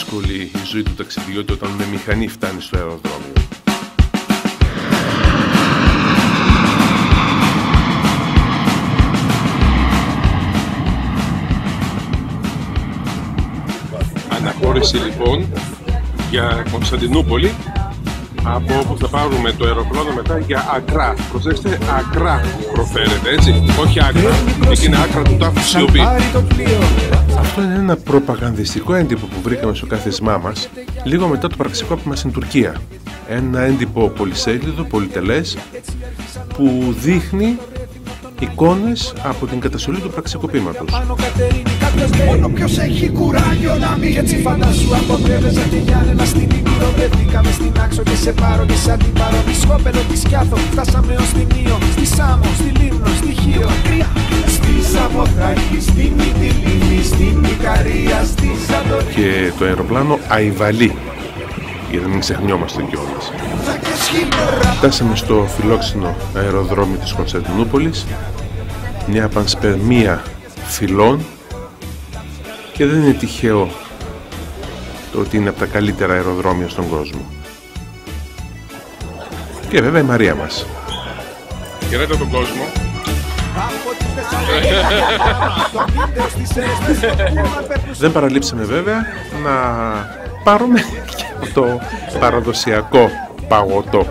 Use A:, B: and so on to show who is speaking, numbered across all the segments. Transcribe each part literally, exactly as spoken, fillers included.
A: δύσκολη η ζωή του ταξιδιώτη όταν με μηχανή φτάνει στο αεροδρόμιο. Αναχώρηση λοιπόν για Κωνσταντινούπολη, από όπου θα πάρουμε το αεροπλάνο μετά για Accra. Προσέξτε, Accra προφέρεται, έτσι, όχι Άκρα. Εκεί είναι άκρα του τάφου σιωπή. Αυτό είναι ένα προπαγανδιστικό έντυπο που βρήκαμε στο κάθισμά μας λίγο μετά το πραξικόπημα στην Τουρκία. Ένα έντυπο πολυσέλιδο, πολυτελές, που δείχνει εικόνες από την καταστολή του πραξικοπήματος. Μόνο ποιος έχει κουράγιο να μην έτσι φαντάσου αποτέλεσα και Γιάννενα στην Ήπειρο. Βρεθήκαμε στην Άξο και σε πάρω και σαν την πάρω. Τη Σκόπελο, τη Σκιάθο, φτάσαμε ως την Ήο. Στη Σάμο, στη Λίμνο, στη Χίο. Στη Σαμοθράκη, στη Μυτιλίνη, στην Ικαρία, στη Σαντορίνη. Και το αεροπλάνο Αϊβαλή, για να μην ξεχνιόμαστε κιόλας. Φτάσαμε στο φιλόξενο αεροδρόμιο της Κωνσταντινούπολης, μια πανσπερμία φυλών, και δεν είναι τυχαίο το ότι είναι από τα καλύτερα αεροδρόμια στον κόσμο. Και βέβαια η Μαρία μας. Χαιρέτα τον κόσμο. Δεν παραλείψαμε βέβαια να πάρουμε και το παραδοσιακό παγωτό.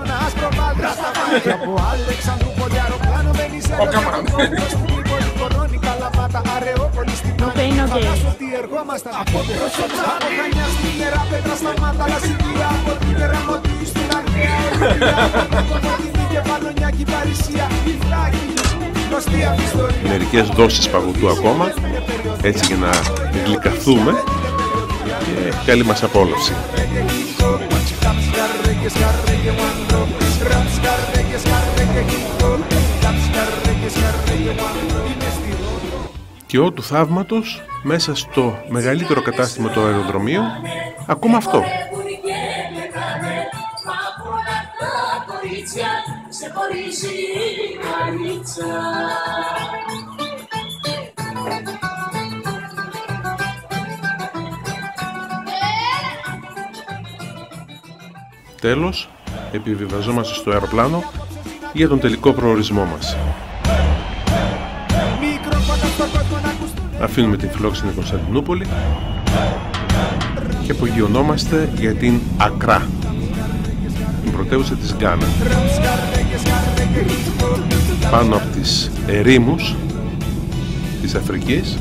A: Μερικές δόσεις παγωτού ακόμα, έτσι για να γλυκαθούμε, και καλή μας απόλαυση. Και ό του θαύματος, μέσα στο μεγαλύτερο κατάστημα του αεροδρομίου, ακούμε αυτό. Τέλος, επιβιβαζόμαστε στο αεροπλάνο για τον τελικό προορισμό μας. Αφήνουμε την φιλόξενη Κωνσταντινούπολη και απογειωνόμαστε για την Accra, την πρωτεύουσα της Γκάνα. Πάνω από τις ερήμους της Αφρικής,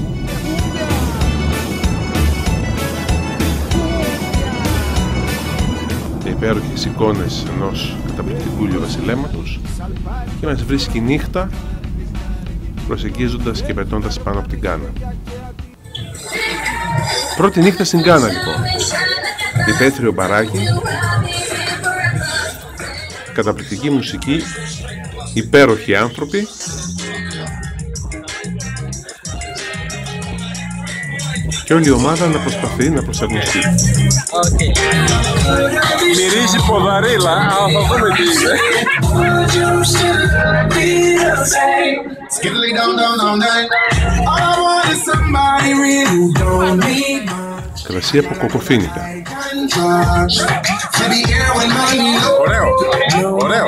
A: και υπέροχες εικόνες ενός καταπληκτικού ηλιοβασιλέματος, και μας βρίσκει νύχτα προσεγγίζοντας και πετώντας πάνω από την Γκάνα. Πρώτη νύχτα στην Γκάνα λοιπόν. Υπαίθριο μπαράκι, καταπληκτική μουσική, υπέροχοι άνθρωποι, και όλη η ομάδα να προσπαθεί να προσαρμοστεί. Okay.
B: Μυρίζει ποδαρίλα, αλλά θα δούμε τι είναι.
A: Κρασί από κοκοφίνικα.
B: Ωραίο, ωραίο.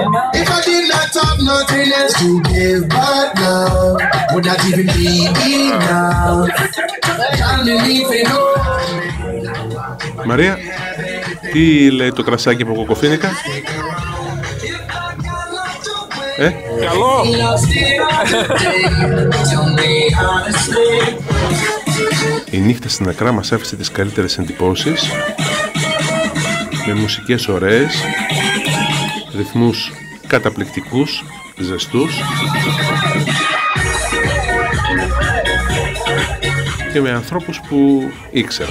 A: Μαρία, τι λέει το κρασάκι από κοκοφίνικα? Ε?
B: Καλό!
A: Η νύχτα στην Ακρά μας άφησε τις καλύτερες εντυπώσεις, με μουσικές ωραίες, ρυθμούς καταπληκτικούς, ζεστούς, και με ανθρώπους που ήξερα.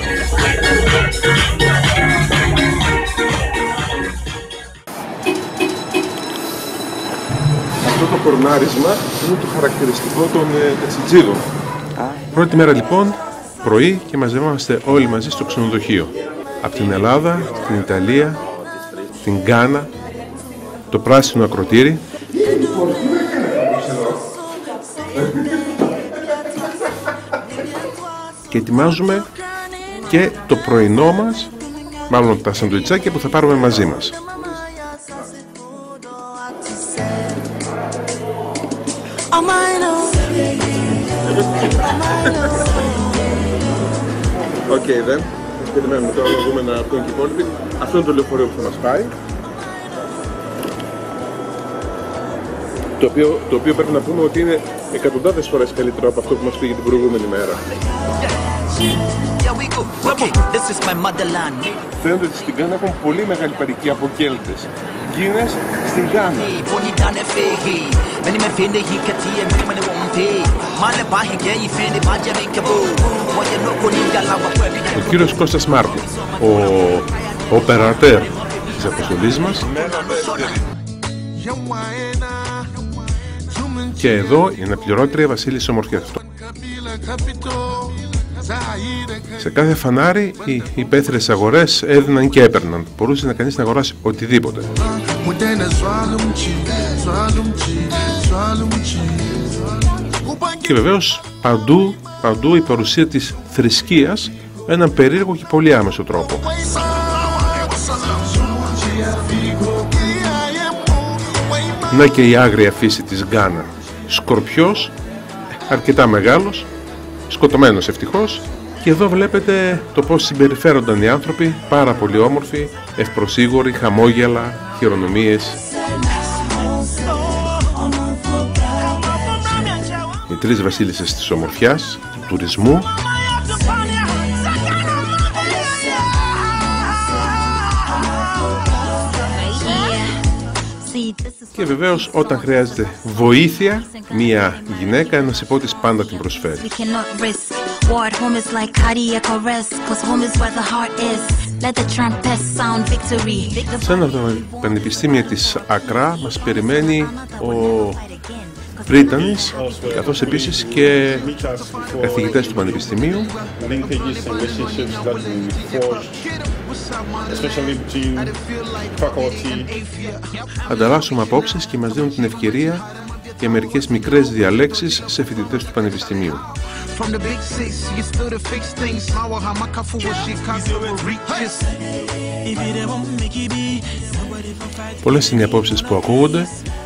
A: Αυτό το κορνάρισμα είναι το χαρακτηριστικό των ταξιτζίδων. Πρώτη μέρα λοιπόν, πρωί, και μαζευόμαστε όλοι μαζί στο ξενοδοχείο. Από την Ελλάδα, την Ιταλία, την Γκάνα, το πράσινο ακροτήρι. Και ετοιμάζουμε και το πρωινό μας μάλλον τα σαντουιτσάκια που θα πάρουμε μαζί μας. Οκ, okay, δεν. Περιμένουμε τώρα να δούμε να βγουν και οι υπόλοιποι. Αυτό είναι το λεωφορείο που θα μας πάει. Το οποίο, το οποίο πρέπει να πούμε ότι είναι εκατοντάδες φορές καλύτερο από αυτό που μας πήγε την προηγούμενη μέρα. Φαίνεται ότι στην Γκάνα έχουν πολύ μεγάλη παροικία από Κέλτες. Γκίνες στην Γκάνα. Ο κύριος Κώστας Μάρκο, ο οπερατέρ της αποστολής μας. Και εδώ η αναπληρώτρια Βασίλης Ομορφιάς. Σε κάθε φανάρι οι υπαίθριες αγορές έδιναν και έπαιρναν. Μπορούσε να κανείς να αγοράσει οτιδήποτε. Και βεβαίως παντού, παντού η παρουσία της θρησκείας με έναν περίεργο και πολύ άμεσο τρόπο. Να και η άγρια φύση της Γκάνα. Σκορπιός, αρκετά μεγάλος, σκοτωμένος ευτυχώς. Και εδώ βλέπετε το πώς συμπεριφέρονταν οι άνθρωποι, πάρα πολύ όμορφοι, ευπροσίγοροι, χαμόγελα, χειρονομίες. Οι τρεις βασίλισσες της ομορφιάς, του τουρισμού. Και βεβαίως όταν χρειάζεται βοήθεια, μία γυναίκα, ένας υπότης πάντα την προσφέρει. Σε ένα από τα πανεπιστήμια της Accra μας περιμένει ο Πρίτανης, καθώς επίσης και καθηγητές του πανεπιστημίου. Ανταλλάσσουμε απόψεις και μας δίνουν την ευκαιρία για μερικές μικρές διαλέξεις σε φοιτητές του πανεπιστημίου. Πολλές είναι οι απόψεις που ακούγονται.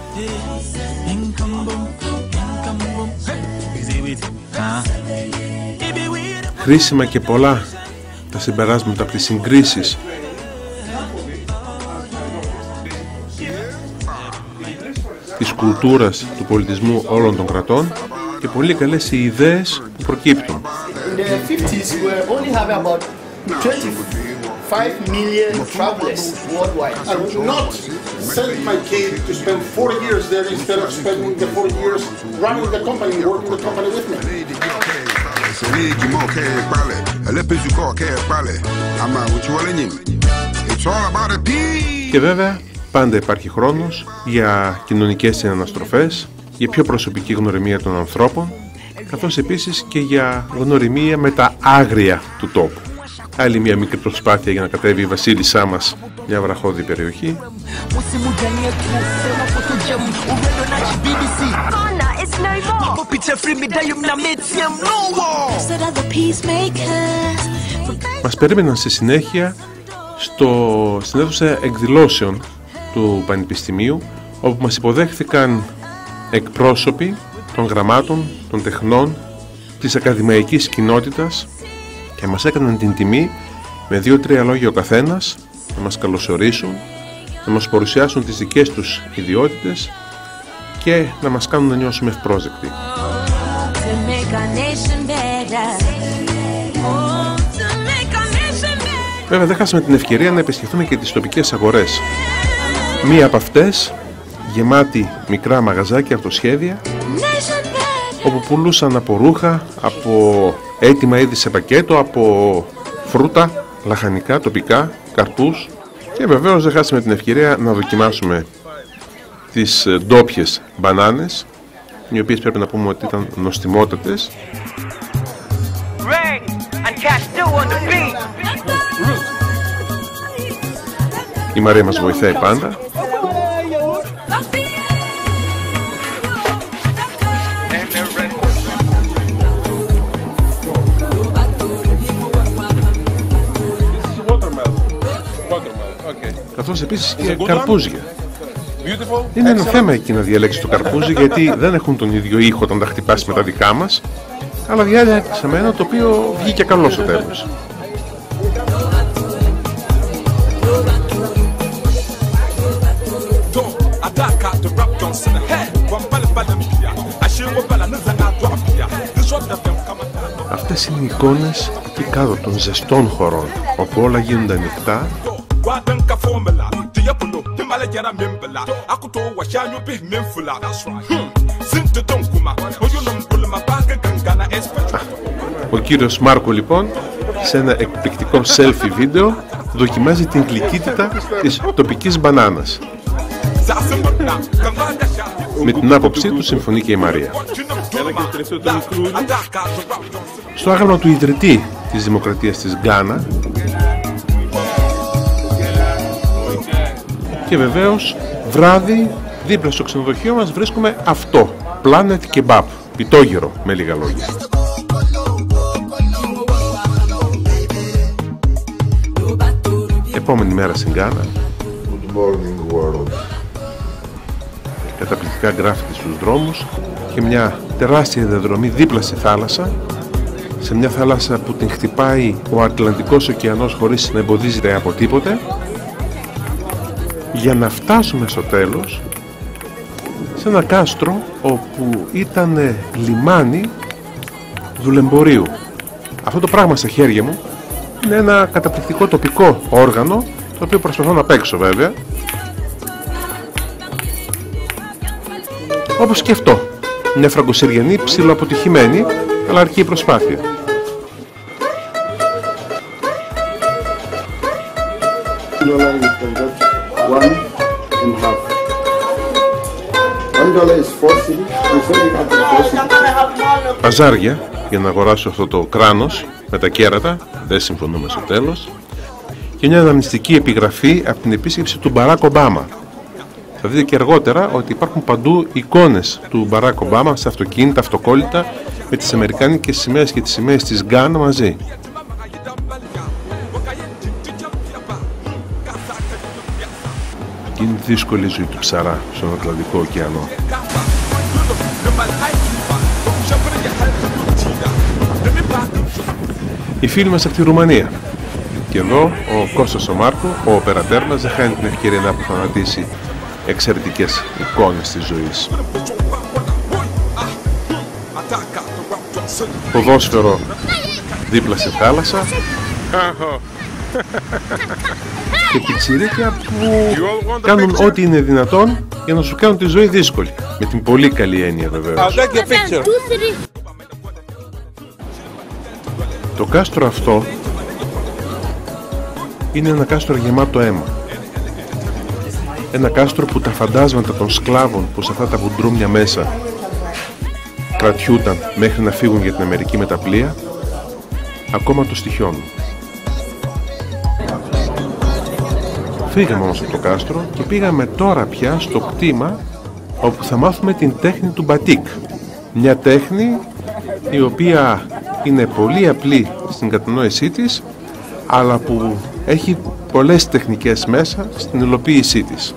A: Χρήσιμα και πολλά τα συμπεράσματα από τις συγκρίσεις της κουλτούρας, του πολιτισμού όλων των κρατών και πολύ καλές οι ιδέες που προκύπτουν.
C: five million travelers worldwide. I would not send my kid to spend four years there instead of spending the four years running the company, working the company with me.
A: Και βέβαια πάντα υπάρχει χρόνος για κοινωνικές συναναστροφές, για πιο προσωπική γνωριμία των ανθρώπων, καθώς επίσης και για γνωριμία με τα άγρια του τόπου. Άλλη μια μικρή προσπάθεια για να κατέβει η βασίλισσά μας μια βραχώδη περιοχή. Μας περίμεναν στη συνέχεια στο, στην αίθουσα εκδηλώσεων του Πανεπιστημίου, όπου μας υποδέχθηκαν εκπρόσωποι των γραμμάτων, των τεχνών, της ακαδημαϊκής κοινότητας και μας έκαναν την τιμή με δύο-τρία λόγια ο καθένας να μας καλωσορίσουν, να μας παρουσιάσουν τις δικές τους ιδιότητες και να μας κάνουν να νιώσουμε ευπρόσδεκτοι. Βέβαια δεν χάσαμε την ευκαιρία να επισκεφθούμε και τις τοπικές αγορές. Μία από αυτές γεμάτη μικρά μαγαζάκια, αυτοσχέδια, όπου πουλούσαν από ρούχα, από έτοιμα είδη σε πακέτο, από φρούτα, λαχανικά, τοπικά, καρπούς, και βεβαίως δεν χάσαμε την ευκαιρία να δοκιμάσουμε τις ντόπιες μπανάνες, οι οποίες πρέπει να πούμε ότι ήταν νοστιμότατες. Η Μαρία μας βοηθάει πάντα. καθώς επίσης και καρπούζια. Είναι ένα θέμα εκεί να διαλέξεις το καρπούζι, γιατί δεν έχουν τον ίδιο ήχο όταν τα χτυπάς με τα δικά μας, αλλά διάλεξαμε ένα το οποίο βγήκε καλό στο τέλος. Αυτές είναι οι εικόνες εκεί κάτω των ζεστών χωρών, όπου όλα γίνονται ανοιχτά. Ο κύριος Μάρκο λοιπόν, σε ένα εκπληκτικό selfie βίντεο, δοκιμάζει την γλυκύτητα της τοπικής μπανάνας. Με την άποψή του συμφωνεί και η Μαρία. Στο άγαλμα του ιδρυτή της Δημοκρατίας της Γκάνα και βεβαίως βράδυ δίπλα στο ξενοδοχείο μας βρίσκουμε αυτό, Planet Kebab, πιτόγυρο με λίγα λόγια. Επόμενη μέρα στην Γκάνα. Good morning world. Καταπληκτικά γκράφιτι στους δρόμους και μια τεράστια διαδρομή δίπλα στη θάλασσα, σε μια θάλασσα που την χτυπάει ο Ατλαντικός ωκεανός χωρίς να εμποδίζεται από τίποτε, για να φτάσουμε στο τέλος σε ένα κάστρο όπου ήταν λιμάνι δουλεμπορίου. Αυτό το πράγμα στα χέρια μου είναι ένα καταπληκτικό τοπικό όργανο, το οποίο προσπαθώ να παίξω βέβαια, όπως και αυτό, μια φραγκοσυριανή ψιλοαποτυχημένη, αλλά αρκεί η προσπάθεια. Παζάρια για να αγοράσω αυτό το κράνος με τα κέρατα, δεν συμφωνούμε στο τέλος, και μια αναμνηστική επιγραφή από την επίσκεψη του Μπαράκ Ομπάμα. Θα δείτε και αργότερα ότι υπάρχουν παντού εικόνες του Μπαράκ Ομπάμα σε αυτοκίνητα, αυτοκόλλητα, με τις αμερικάνικες σημαίες και τις σημαίες της Γκάνα μαζί. Και είναι δύσκολη η ζωή του ψαρά στον Ατλαντικό ωκεανό. Οι φίλοι μας από τη Ρουμανία. Και εδώ ο Κώστας ο Μάρκο, ο οπερατέρ μας, δεν χάνει την ευκαιρία να αποφανατήσει εξαιρετικές εικόνες της ζωής. Ποδόσφαιρο δίπλα στη θάλασσα και πιτσιρίκια που κάνουν ό,τι είναι δυνατόν για να σου κάνουν τη ζωή δύσκολη, με την πολύ καλή έννοια βεβαίως. Το κάστρο αυτό είναι ένα κάστρο γεμάτο αίμα. Ένα κάστρο που τα φαντάσματα των σκλάβων που σε αυτά τα βουντρούμια μέσα κρατιούταν μέχρι να φύγουν για την Αμερική με τα πλοία, ακόμα το στοιχιώνουν. Φύγαμε όμως από το κάστρο και πήγαμε τώρα πια στο κτήμα όπου θα μάθουμε την τέχνη του μπατίκ. Μια τέχνη η οποία είναι πολύ απλή στην κατανόησή της, αλλά που έχει πολλές τεχνικές μέσα στην υλοποίησή της.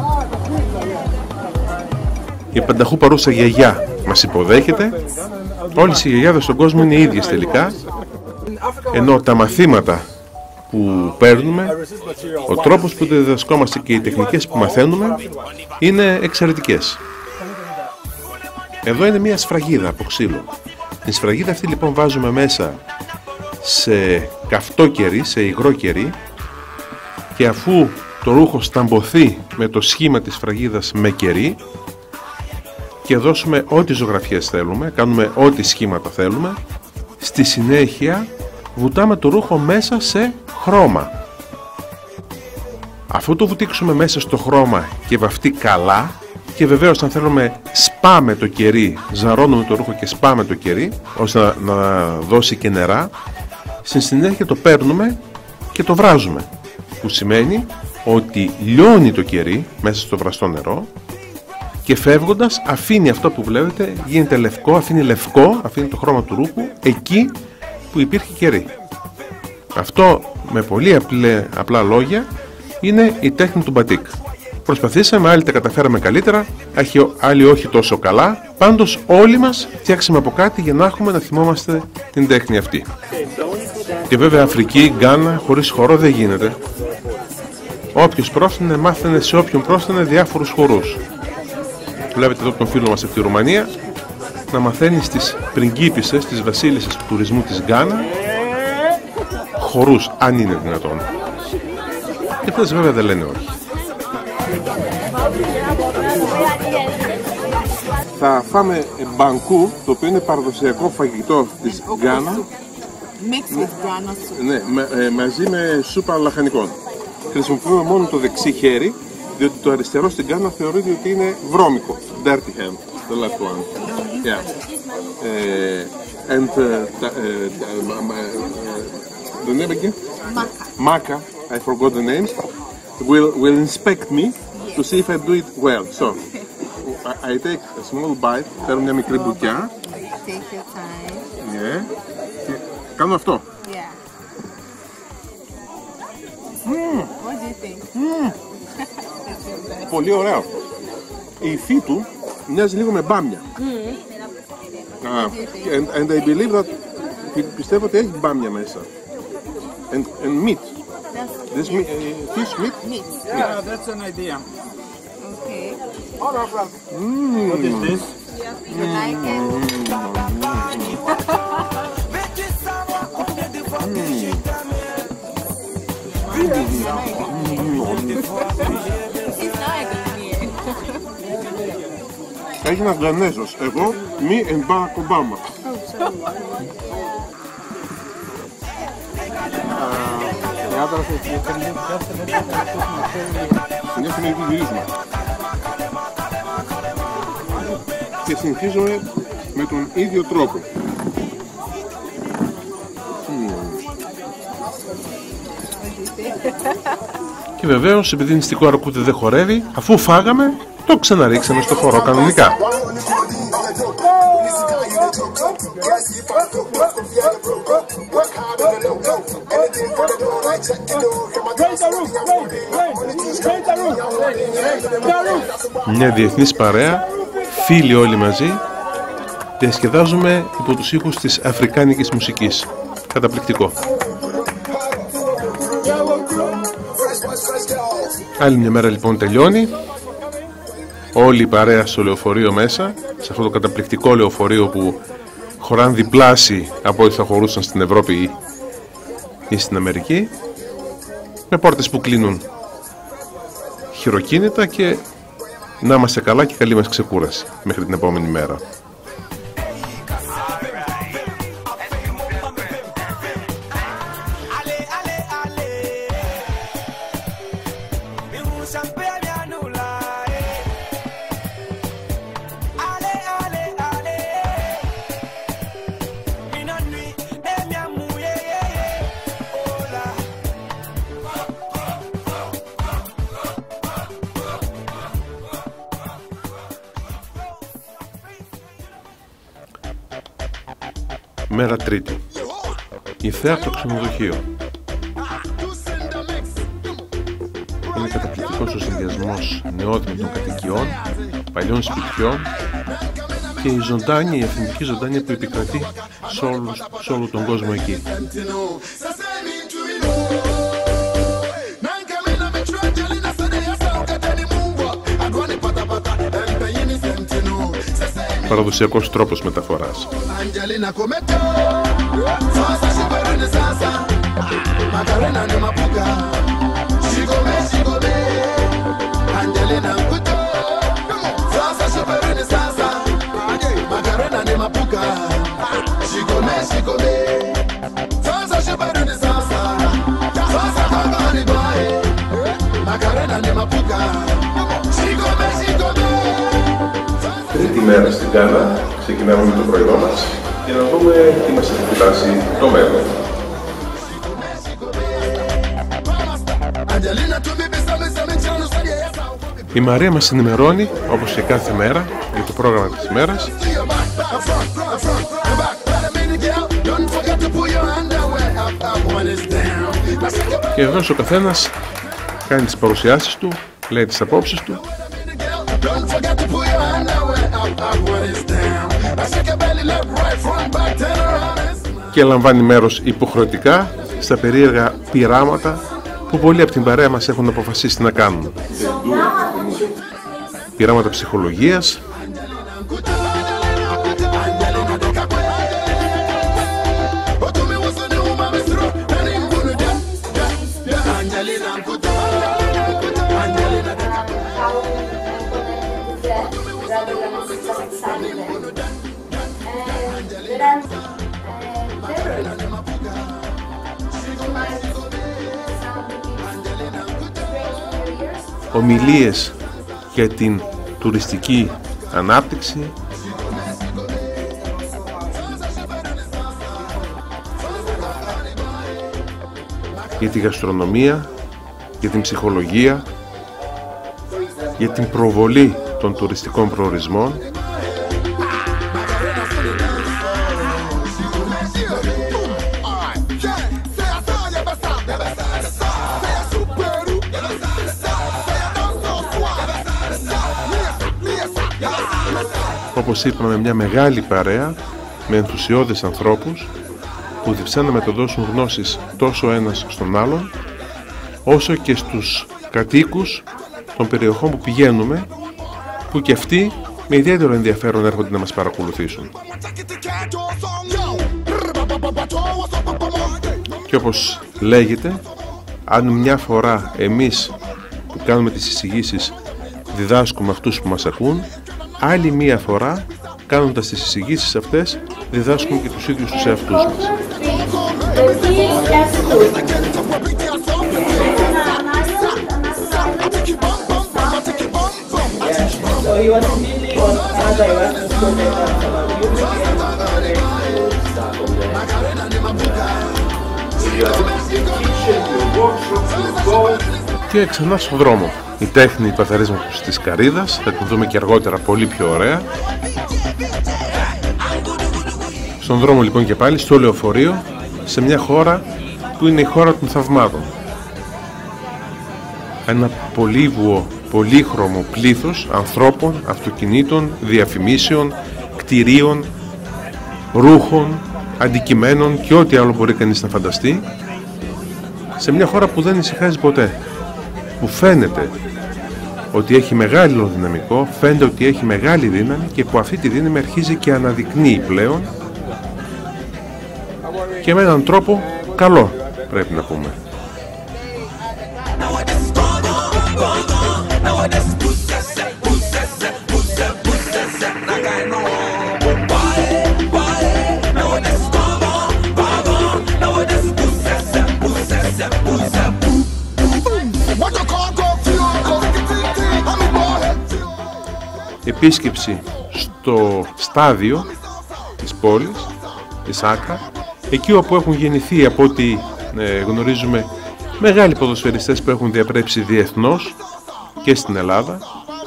A: Η πανταχού παρούσα γιαγιά μας υποδέχεται. Όλες οι γιαγιάδες στον κόσμο είναι ίδιες τελικά, ενώ τα μαθήματα που παίρνουμε, ο τρόπος που διδασκόμαστε και οι τεχνικές που μαθαίνουμε είναι εξαιρετικές. Εδώ είναι μια σφραγίδα από ξύλο. Την σφραγίδα αυτή λοιπόν βάζουμε μέσα σε καυτό κερί, σε υγρό κερί, και αφού το ρούχο σταμποθεί με το σχήμα της σφραγίδας με κερί και δώσουμε ό,τι ζωγραφιές θέλουμε, κάνουμε ό,τι σχήματα θέλουμε, στη συνέχεια βουτάμε το ρούχο μέσα σε χρώμα. Αφού το βουτήξουμε μέσα στο χρώμα και βαφτεί καλά, και βεβαίως αν θέλουμε σπάμε το κερί, ζαρώνουμε το ρούχο και σπάμε το κερί ώστε να, να δώσει και νερά, στη συνέχεια το παίρνουμε και το βράζουμε, που σημαίνει ότι λιώνει το κερί μέσα στο βραστό νερό και φεύγοντας αφήνει αυτό που βλέπετε, γίνεται λευκό, αφήνει λευκό, αφήνει το χρώμα του ρούχου εκεί που υπήρχε κερί. Αυτό με πολύ απλέ, απλά λόγια είναι η τέχνη του μπατίκ. Προσπαθήσαμε, άλλοι τα καταφέραμε καλύτερα, άλλοι όχι τόσο καλά. Πάντως όλοι μας φτιάξαμε από κάτι για να έχουμε να θυμόμαστε την τέχνη αυτή. Και βέβαια Αφρική, Γκάνα, χωρίς χορό δεν γίνεται. Όποιος πρόστανε, μάθαινε σε όποιον πρόστανε διάφορους χορούς. Βλέπετε εδώ τον φίλο μας από τη Ρουμανία να μαθαίνει στις πριγκίπισσες, στις βασίλισσες του τουρισμού της Γκάνα, χορούς, αν είναι δυνατόν. Και αυτές βέβαια δεν λένε όχι. Θα φάμε μπανκού, το οποίο είναι παραδοσιακό φαγητό της Γκάνα. Ναι, με, ε, μαζί με σούπα λαχανικών. Χρησιμοποιούμε μόνο το δεξί χέρι, διότι το αριστερό στην Γκάνα θεωρείται ότι είναι βρώμικο. Dirty hand, the left one. Yeah. Uh, and uh, uh, uh, the name again? Maka. I forgot the names. Will will inspect me to see if I do it well. So I, I take a small bite. Παίρνω μια μικρή μπουκιά.
D: Take your time.
A: Yeah. Και κάνω αυτό.
D: Yeah.
A: Mm.
D: What do you think?
A: Mm. Πολύ ωραίο. Η υφή του μοιάζει λίγο με μπάμια.
D: Mm.
A: Ah, and, and I believe that πιστεύω ότι έχει μπάμια μέσα. And, and meat. This meat, uh, fish meat?
D: Meat.
B: Yeah, that's an idea.
D: Okay.
A: Mm.
B: What is this?
D: You like it?
A: Έχει ένας Γανέζος. Εγώ, me and Barack Obama. Μια στιγμή γυρίζουμε. Και συνεχίζουμε με τον ίδιο τρόπο. Και βεβαίως, επειδή νηστικό αρκούδι δεν χορεύει, αφού φάγαμε, το ξαναρίξαμε στο χορό κανονικά. Μια διεθνής παρέα, φίλοι όλοι μαζί, διασκεδάζουμε υπό τους ήχους της αφρικάνικης μουσικής. Καταπληκτικό. Άλλη μια μέρα λοιπόν τελειώνει. Όλη η παρέα στο λεωφορείο μέσα, σε αυτό το καταπληκτικό λεωφορείο που χωράν διπλάσιοι από ό,τι θα χωρούσαν στην Ευρώπη ή στην Αμερική, με πόρτες που κλείνουν χειροκίνητα, και να είμαστε καλά και καλή μας ξεκούραση μέχρι την επόμενη μέρα. Μέρα Τρίτη. Η θέα από το ξενοδοχείο. Είναι καταπληκτικός ο συνδυασμός νεότιμων κατοικιών, παλιών σπιτιών και η ζωντάνια, η αυθεντική ζωντάνια που επικρατεί σε, όλους, σε όλο τον κόσμο εκεί. Παραδοσιακός τρόπος μεταφοράς. Τρίτη μέρα στην Γκάνα, ξεκινάμε με το πρωινό μας για να δούμε τι μας έχει φυλάσει το μέλλον. Η Μαρία μας ενημερώνει, όπως και κάθε μέρα, για το πρόγραμμα της ημέρας. Και βεβαίως ο καθένας κάνει τις παρουσιάσεις του, λέει τις απόψεις του και λαμβάνει μέρος υποχρεωτικά στα περίεργα πειράματα που πολλοί από την παρέα μας έχουν αποφασίσει να κάνουν. Πειράματα ψυχολογίας, ομιλίες για την τουριστική ανάπτυξη, για τη γαστρονομία, για την ψυχολογία, για την προβολή των τουριστικών προορισμών, όπως είπαμε, μια μεγάλη παρέα με ενθουσιώδες ανθρώπους που διψάνε να μεταδώσουν γνώσεις τόσο ένας στον άλλον όσο και στους κατοίκους των περιοχών που πηγαίνουμε, που και αυτοί με ιδιαίτερο ενδιαφέρον έρχονται να μας παρακολουθήσουν. Και όπως λέγεται, αν μια φορά εμείς που κάνουμε τις εισηγήσεις διδάσκουμε αυτούς που μας ακούν, άλλη μία φορά, κάνοντας τις εισηγήσεις αυτές, διδάσκουμε και τους ίδιους τους εαυτούς μας. Και ξανά στον δρόμο. Η τέχνη του αθαρίσματος της καρύδας, θα την δούμε και αργότερα πολύ πιο ωραία. Στον δρόμο λοιπόν και πάλι, στο λεωφορείο, σε μια χώρα που είναι η χώρα των θαυμάτων. Ένα πολύβουο, πολύχρωμο πλήθος ανθρώπων, αυτοκινήτων, διαφημίσεων, κτηρίων, ρούχων, αντικειμένων και ό,τι άλλο μπορεί κανείς να φανταστεί, σε μια χώρα που δεν ησυχάζει ποτέ, που φαίνεται ότι έχει μεγάλο δυναμικό, φαίνεται ότι έχει μεγάλη δύναμη και που αυτή τη δύναμη αρχίζει και αναδεικνύει πλέον και με έναν τρόπο καλό, πρέπει να πούμε. Επίσκεψη στο στάδιο της πόλης, της Άκρα, εκεί όπου έχουν γεννηθεί, από ό,τι ε, γνωρίζουμε, μεγάλοι ποδοσφαιριστές που έχουν διαπρέψει διεθνώς και στην Ελλάδα.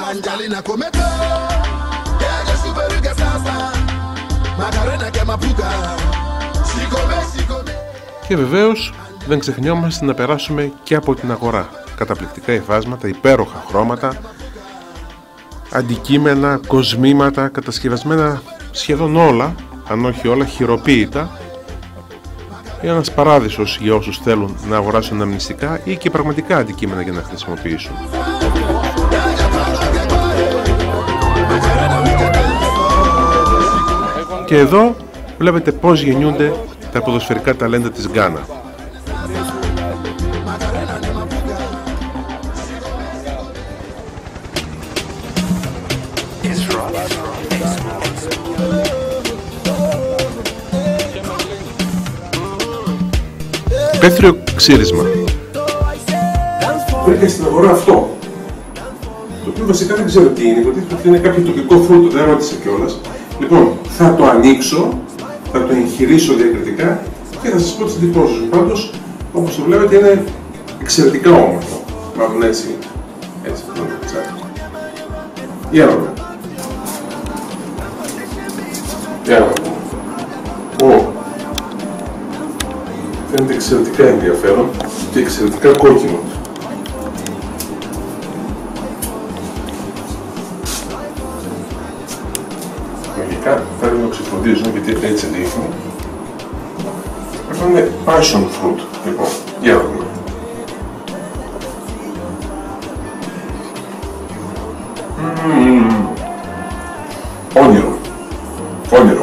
A: Και βεβαίως δεν ξεχνιόμαστε να περάσουμε και από την αγορά. Καταπληκτικά υφάσματα, υπέροχα χρώματα, αντικείμενα, κοσμήματα, κατασκευασμένα σχεδόν όλα, αν όχι όλα, χειροποίητα. Είναι ένας παράδεισος για όσους θέλουν να αγοράσουν αναμνηστικά ή και πραγματικά αντικείμενα για να χρησιμοποιήσουν. Και εδώ βλέπετε πώς γεννιούνται τα ποδοσφαιρικά ταλέντα της Γκάνα. Υπαίθριο ξύρισμα. Βρήκα στην αγορά αυτό, το οποίο βασικά δεν ξέρω τι είναι, γιατί είναι κάποιο τοπικό φρούτο, δεν ρώτησα κιόλας. Λοιπόν, θα το ανοίξω, θα το εγχειρήσω διακριτικά και θα σας πω τις εντυπώσεις μου. Πάντως, όπως το βλέπετε, είναι εξαιρετικά όμορφο. Μάλλον έτσι, έτσι, τσάκι. Για να δούμε. Για να δούμε. Ω, φαίνεται εξαιρετικά ενδιαφέρον και εξαιρετικά κόκκινο. λογικά πρέπει να το ξεφροντίζουν, γιατί έτσι δείχνει. Αυτό είναι passion fruit, λοιπόν, για να δούμε. Mm. Όνειρο, όνειρο.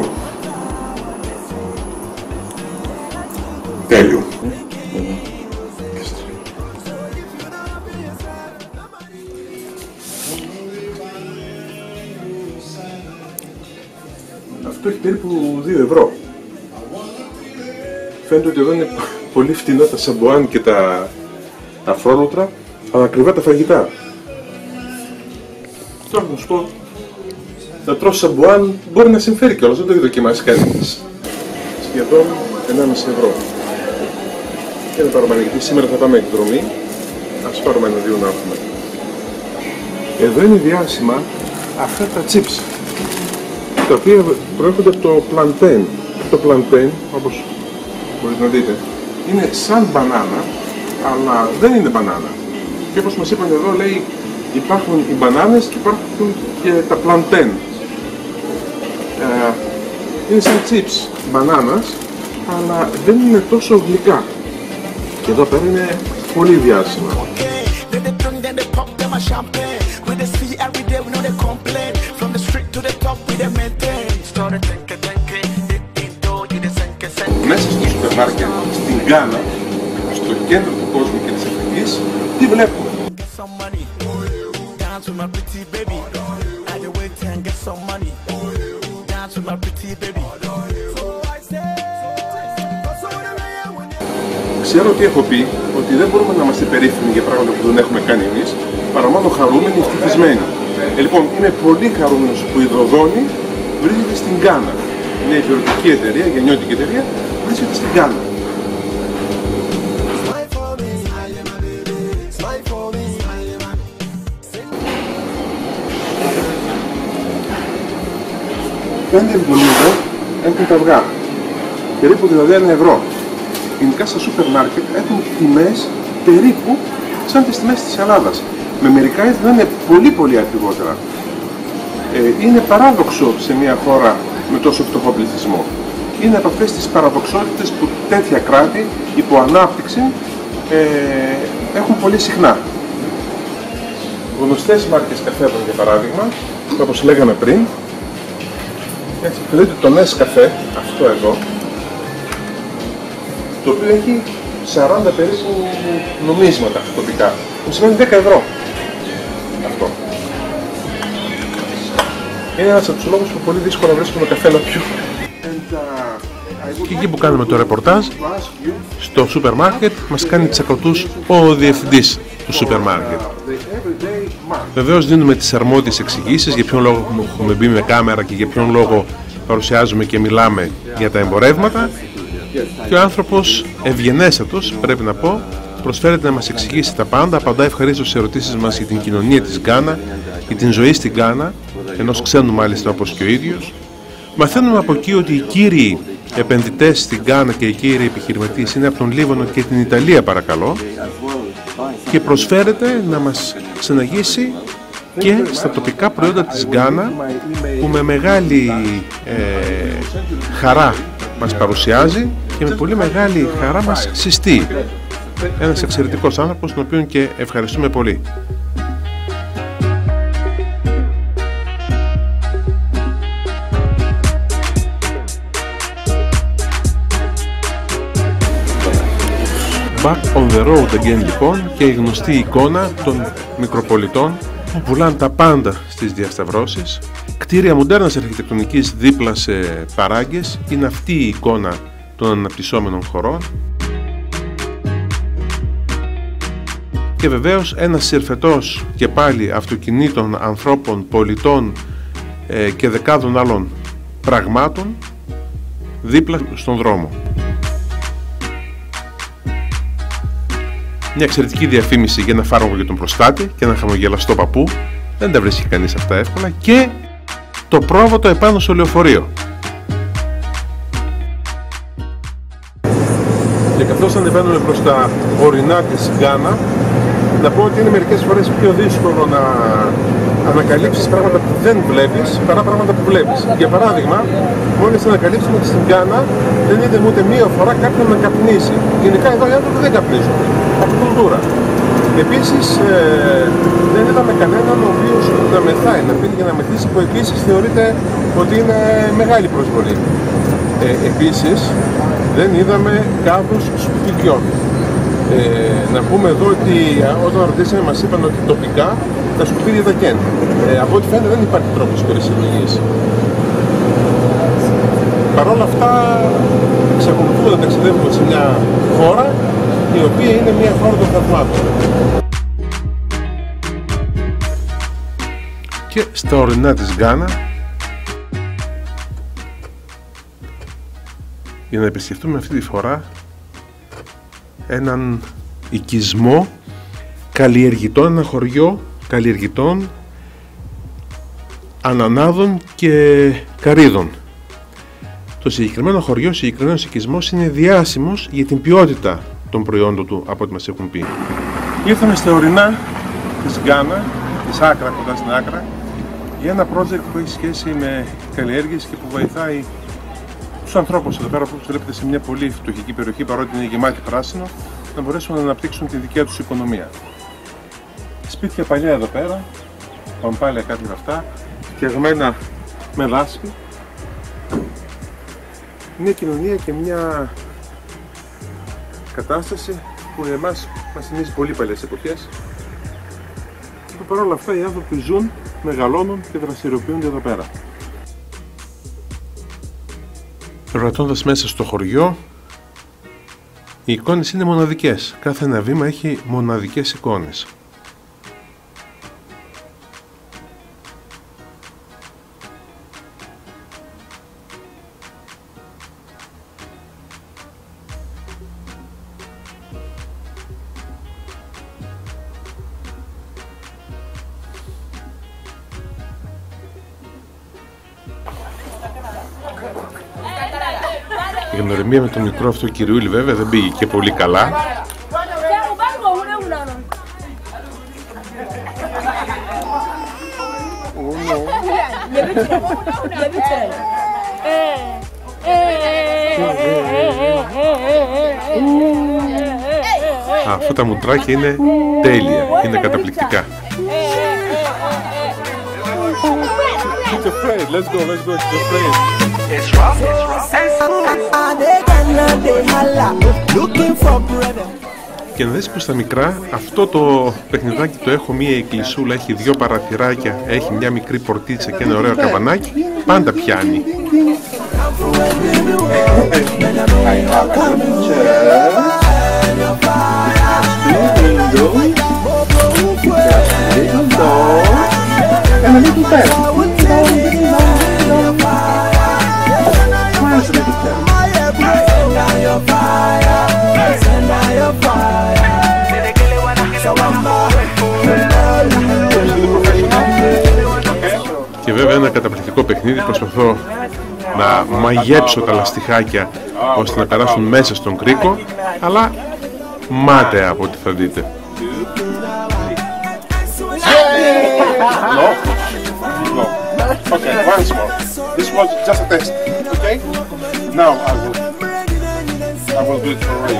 A: Τέλειο. Αυτό έχει περίπου δύο ευρώ. Φαίνεται ότι εδώ είναι πολύ φτηνά τα σαμπουάν και τα αφρόλουτρα, αλλά ακριβά τα φαγητά. Τώρα να σου πω, να τρως σαμπουάν μπορεί να συμφέρει κιόλας, δεν το έχει δοκιμάσει κανείς. Σχεδόν ενάμιση ευρώ. Και να πάρουμε, γιατί σήμερα θα πάμε εκδρομή. Ας πάρουμε ένα-δύο να έχουμε. Εδώ είναι διάσημα αυτά τα chips, τα οποία προέρχονται από το plantain. Το plantain, όπως μπορείτε να δείτε, είναι σαν μπανάνα, αλλά δεν είναι μπανάνα. Και όπως μας είπαν εδώ, λέει, υπάρχουν οι μπανάνες και υπάρχουν και τα plantain. Ε, είναι σαν chips μπανάνας, αλλά δεν είναι τόσο γλυκά. Και εδώ πέρα είναι πολύ διάσημα. Μέσα στο σούπερ μάρκετ στην Γκάνα, στο κέντρο του κόσμου και της Αφρικής, τι βλέπουμε? Ξέρω ότι έχω πει ότι δεν μπορούμε να είμαστε περήφανοι για πράγματα που δεν έχουμε κάνει εμείς, παρά μόνο χαρούμενοι, ευτυχισμένοι. Ε, λοιπόν, είμαι πολύ χαρούμενος που η Δοδόνη βρίσκεται στην Γκάνα. Μια υπηρετική εταιρεία, γεννιώτικη εταιρεία, βρίσκεται στην Γκάνα. Πέντε εβδομήντα έχουν τα αυγά, περίπου δηλαδή ένα ευρώ. Γενικά στα σούπερ μάρκετ έχουν τιμές περίπου σαν τις τιμές της Ελλάδας. Με μερικά είδη να είναι πολύ πολύ ακριβότερα. Ε, είναι παράδοξο σε μια χώρα με τόσο φτωχό πληθυσμό. Είναι από αυτές τις παραδοξότητες που τέτοια κράτη υπό ανάπτυξη ε, έχουν πολύ συχνά. Γνωστές μάρκες καφέδων για παράδειγμα, όπως λέγαμε πριν, έτσι, δείτε το Nescafé, αυτό εδώ, το οποίο έχει σαράντα περίπου νομίσματα τοπικά, που σημαίνει δέκα ευρώ. Αυτό. Είναι ένας από τους λόγους που πολύ δύσκολα βρίσκουμε καφέ να πιούμε. Και εκεί που κάνουμε το ρεπορτάζ, στο σούπερ μάρκετ, μας κάνει τσακωτούς ο διευθυντής του σούπερ μάρκετ. Βεβαίως δίνουμε τις αρμόδιες εξηγήσεις για ποιον λόγο έχουμε μπει με κάμερα και για ποιον λόγο παρουσιάζουμε και μιλάμε για τα εμπορεύματα. Και ο άνθρωπος ευγενέστατος, πρέπει να πω, προσφέρεται να μας εξηγήσει τα πάντα, απαντά ευχαρίστως στις ερωτήσεις μας για την κοινωνία της Γκάνα, για την ζωή στην Γκάνα, ενός ξένου μάλιστα όπως και ο ίδιος. Μαθαίνουμε από εκεί ότι οι κύριοι επενδυτές στην Γκάνα και οι κύριοι επιχειρηματίες είναι από τον Λίβανο και την Ιταλία, παρακαλώ, και προσφέρεται να μας ξεναγήσει και στα τοπικά προϊόντα της Γκάνα, που με μεγάλη ε, χαρά μας παρουσιάζει και με πολύ μεγάλη χαρά μας συστεί. Ένας εξαιρετικός άνθρωπος, τον οποίο και ευχαριστούμε πολύ. Back on the road again, λοιπόν, και η γνωστή εικόνα των μικροπολιτών που πουλάνε τα πάντα στις διασταυρώσεις. Κτίρια μοντέρνας αρχιτεκτονικής δίπλα σε παράγκες, είναι αυτή η εικόνα των αναπτυσσόμενων χωρών. Και βεβαίως ένας συρφετός και πάλι αυτοκινήτων, ανθρώπων, πολιτών ε, και δεκάδων άλλων πραγμάτων δίπλα στον δρόμο. Μια εξαιρετική διαφήμιση για ένα φάρμακο για τον προστάτη και ένα χαμογελαστό παππού. Δεν τα βρίσκει κανείς αυτά εύκολα. Και το πρόβατο επάνω στο λεωφορείο. Και καθώς ανεβαίνουμε προς τα ορεινά της Γκάνα, να πω ότι είναι μερικές φορές πιο δύσκολο να ανακαλύψεις πράγματα που δεν βλέπεις παρά πράγματα που βλέπεις. Για παράδειγμα, μόλις ανακαλύψουμε ότι στην Γκάνα δεν είδαμε ούτε μία φορά κάποιον να καπνίσει. Γενικά εδώ οι άνθρωποι δεν καπνίζουν. Από κουλτούρα. Επίσης, ε, δεν είδαμε κανέναν ο οποίος να μεθάει, να πίνει και να μεθύσει, που επίσης θεωρείται ότι είναι μεγάλη προσβολή. Ε, επίσης, δεν είδαμε κάδους σκουπιδιών. Ε, να πούμε εδώ ότι όταν ρωτήσαμε μας είπαν ότι τοπικά τα σκουπίδια τα καίνε. Ε, από ό,τι φαίνεται δεν υπάρχει τρόπος περισυλλογής. Παρ' όλα αυτά εξακολουθούμε να ταξιδεύουμε σε μια χώρα η οποία είναι μια χώρα των θαυμάτων. Και στα ορεινά της Γκάνα, για να επισκεφτούμε αυτή τη φορά έναν οικισμό καλλιεργητών, ένα χωριό καλλιεργητών ανανάδων και καρύδων. Το συγκεκριμένο χωριό, ο συγκεκριμένος οικισμός είναι διάσημος για την ποιότητα των προϊόντων του, από ό,τι μας έχουν πει. Ήρθαμε στα ορεινά της Γκάνα, της Άκρα, κοντά στην Άκρα, για ένα project που έχει σχέση με καλλιέργειες και που βοηθάει τους ανθρώπους εδώ πέρα, που βλέπετε σε μια πολύ φτωχική περιοχή, παρότι είναι γεμάτη πράσινο, να μπορέσουν να αναπτύξουν τη δικιά τους οικονομία. Σπίτια παλιά εδώ πέρα, παμπάλια κάτι με αυτά, φτιαγμένα με λάσπη. Μια κοινωνία και μια κατάσταση που εμάς μας θυμίζει πολύ παλιές εποχές και που παρόλα αυτά οι άνθρωποι ζουν, μεγαλώνουν και δραστηριοποιούνται εδώ πέρα. Περπατώντας μέσα στο χωριό, οι εικόνες είναι μοναδικές. Κάθε ένα βήμα έχει μοναδικές εικόνες. Η γνωριμία με τον μικρό αυτό κυριούλη βέβαια δεν πήγε και πολύ καλά. Αυτά τα μουτράκια είναι τέλεια, είναι καταπληκτικά. He's afraid. Let's go, let's go. He's afraid. It's rough, it's rough. Και να δεις πως στα μικρά αυτό το παιχνιδάκι το έχω μία εκκλησούλα, έχει δύο παραθυράκια, έχει μια μικρή πορτίτσα και ένα ωραίο καμπανάκι, πάντα πιάνει. Και βέβαια ένα καταπληκτικό παιχνίδι, προσπαθώ να μαγέψω τα λαστιχάκια ώστε να περάσουν μέσα στον κρίκο, αλλά μάταια από ό,τι θα δείτε. No? No. Okay, once more. This was just a test. Okay? Now I will I will do it for real.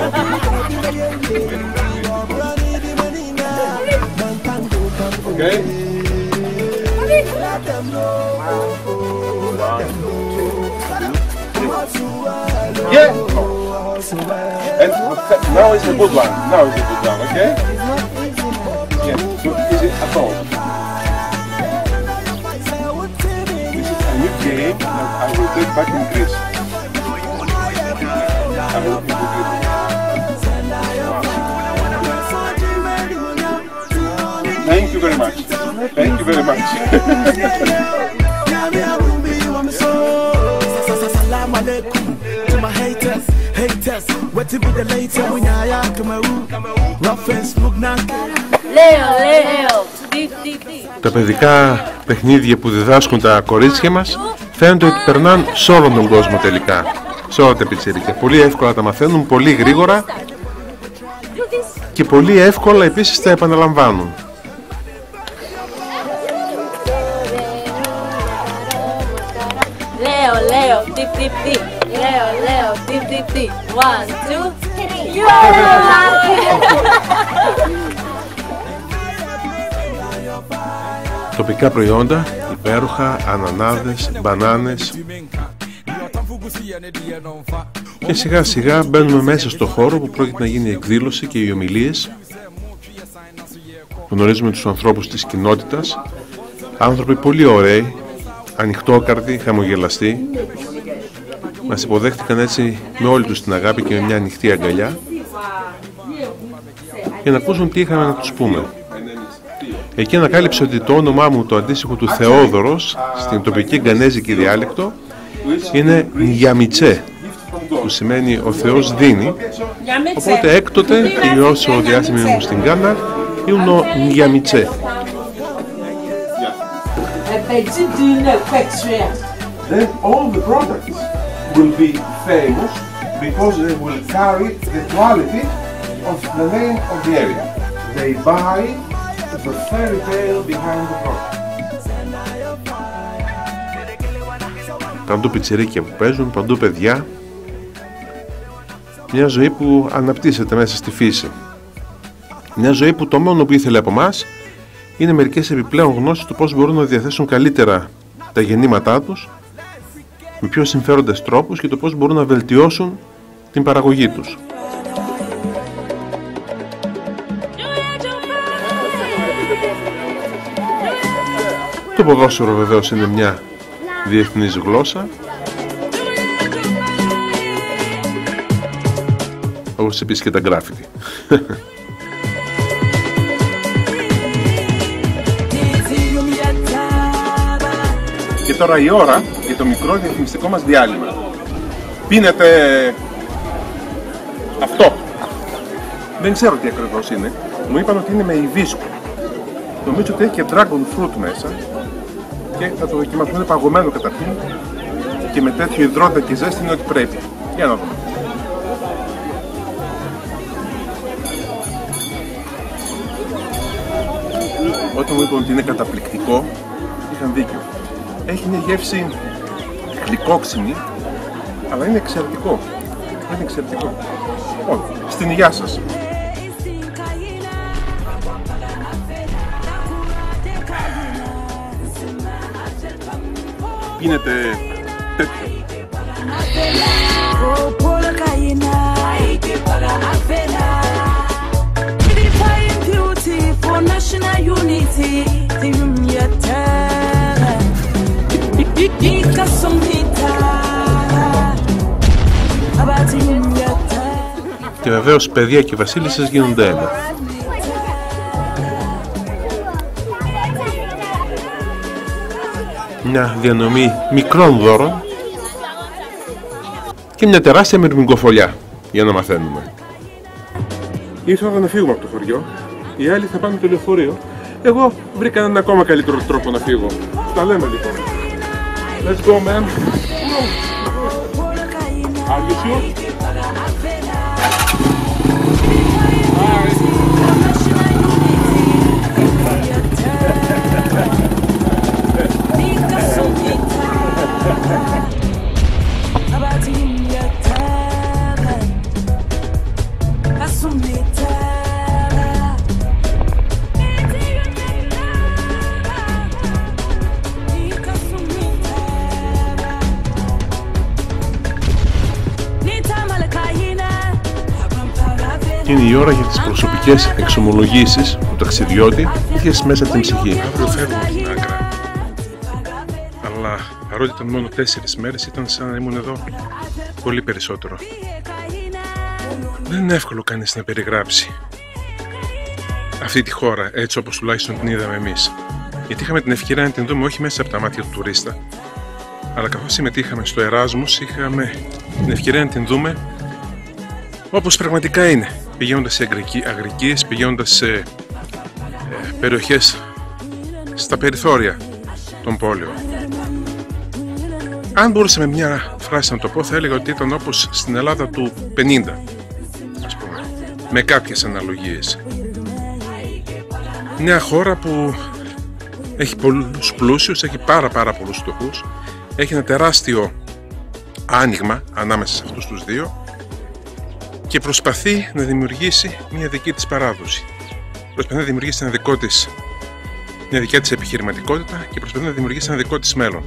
A: Okay? Yeah! And now is a good one. Now is a good one, okay? Yeah, so easy at all. This is a new game that I will take back in Greece. I will take it. Thank you very much. Thank you very much. Τα παιδικά παιχνίδια που διδάσκουν τα κορίτσια μας φαίνεται ότι περνάνε σε όλον τον κόσμο τελικά, σε όλα τα πιτσιρίκια. Πολύ εύκολα τα μαθαίνουν, πολύ γρήγορα και πολύ εύκολα επίσης τα επαναλαμβάνουν.
E: Leo, dip, dip, dip. Leo, Leo, dip, dip, dip. One, two, three.
A: Τοπικά προϊόντα, υπέροχα, ανανάδες, μπανάνες. Και σιγά σιγά μπαίνουμε μέσα στο χώρο που πρόκειται να γίνει η εκδήλωση και οι ομιλίες. Γνωρίζουμε τους ανθρώπους της κοινότητας. Άνθρωποι πολύ ωραίοι, ανοιχτόκαρδοι, χαμογελαστοί. Μας υποδέχτηκαν έτσι με όλη τους την αγάπη και με μια ανοιχτή αγκαλιά για να ακούσουν τι είχαμε να τους πούμε. Εκεί ανακάλυψε ότι το όνομά μου, το αντίστοιχο του Θεόδωρος, στην τοπική γκανέζικη διάλεκτο, είναι Νιαμιτσέ, που σημαίνει ο Θεός δίνει. Οπότε έκτοτε, τελειώσω ο διάσημη μου στην Γκάνα, ήμουν ο Νιαμιτσέ.
F: Then all the products will be famous because they will carry the quality of the name of the area. They buy the fairy tale behind the product.
A: Παντού πιτσιρίκια που παίζουν, παντού παιδιά. Μια ζωή που αναπτύσσεται μέσα στη φύση. Μια ζωή που το μόνο που ήθελε από μας είναι μερικές επιπλέον γνώσεις του πώς μπορούν να διαθέσουν καλύτερα τα γεννήματά τους με πιο συμφέροντες τρόπους και το πώς μπορούν να βελτιώσουν την παραγωγή τους. Το ποδόσφαιρο βεβαίως είναι μια διεθνής γλώσσα, όπως επίσης και τα γκράφιτι. Και τώρα η ώρα για το μικρό διαφημιστικό μας διάλειμμα. Πίνετε αυτό. Δεν ξέρω τι ακριβώς είναι. Μου είπαν ότι είναι με υβίσκο. Νομίζω ότι έχει και dragon fruit μέσα. Και θα το δοκιμάσουμε. Είναι παγωμένο καταρχήν. Και με τέτοιο υδρότα και ζέστη είναι ό,τι πρέπει. Για να δούμε. Όταν μου είπαν ότι είναι καταπληκτικό, είχαν δίκιο. Έχει μια γεύση γλυκόξιμη, αλλά είναι εξαιρετικό. Είναι εξαιρετικό. Λοιπόν, στην υγειά σας. Γίνεται τέτοιο. Και βεβαίως παιδιά και βασίλισσες γίνονται ένα. Μια διανομή μικρών δώρων και μια τεράστια μυρμηγκοφολιά για να μαθαίνουμε. Ήρθε ώρα να φύγουμε από το χωριό. Οι άλλοι θα πάνε στο λεωφορείο. Εγώ βρήκα έναν ακόμα καλύτερο τρόπο να φύγω. Τα λέμε λοιπόν. Let's go, man. Are you sure? Είναι η ώρα για τις προσωπικές εξομολογήσεις του ταξιδιώτη είχες μέσα την ψυχή. Αύριο φεύγουμε από την Άκρα. Αλλά παρότι ήταν μόνο τέσσερις μέρες, ήταν σαν να ήμουν εδώ πολύ περισσότερο. Δεν είναι εύκολο κανείς να περιγράψει αυτή τη χώρα έτσι όπως τουλάχιστον την είδαμε εμείς. Γιατί είχαμε την ευκαιρία να την δούμε όχι μέσα από τα μάτια του τουρίστα, αλλά καθώς συμμετείχαμε στο ERASMUS είχαμε την ευκαιρία να την δούμε όπως πραγματικά είναι. Πηγαίνοντας σε αγρικίες, πηγαίνοντας σε ε, περιοχές στα περιθώρια των πόλεων. Αν μπορούσα με μια φράση να το πω, θα έλεγα ότι ήταν όπως στην Ελλάδα του πενήντα, ας πούμε, με κάποιες αναλογίες. Μια χώρα που έχει πολλούς πλούσιους, έχει πάρα πάρα πολλούς φτωχούς, έχει ένα τεράστιο άνοιγμα ανάμεσα σε αυτούς τους δύο και προσπαθεί να δημιουργήσει μια δική της παράδοση. Προσπαθεί να δημιουργήσει ένα δικό της, μια δικιά της επιχειρηματικότητα και προσπαθεί να δημιουργήσει ένα δικό της μέλλον.